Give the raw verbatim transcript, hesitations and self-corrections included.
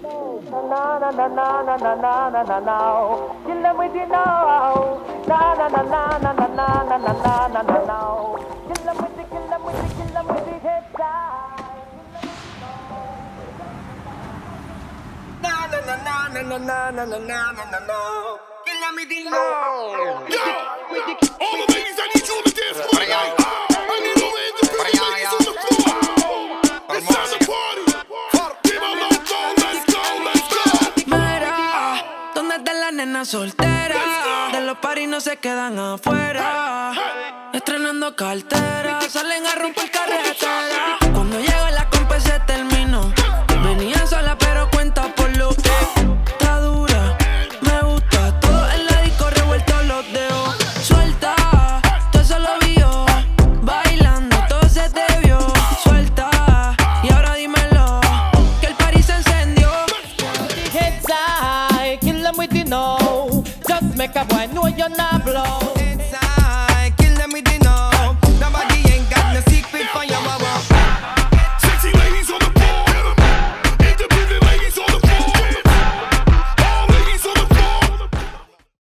Na na na na na na na na na na. Kill them with the now. Na na na na na na na na na na na na na. Kill them with the, kill them with the, kill them with the head side. Na na na na na na na na na na na na. Kill them with the now. Yo, all the ladies, I need you on the dance floor. I need all the independent ladies on the floor. It's time to party. Nena soltera, de los paris no se quedan afuera. Estrenando cartera, salen a romper carretera. Cuando llega la compa se terminó. Venía sola pero cuenta por lo que está dura. Me gusta todo en la disco revuelto los dedos. Suelta, todo eso lo vio. Bailando, todo se te vio. Suelta, y ahora dímelo, que el party se encendió. Head side, kill them with the no. Just make a boy know you're not blow.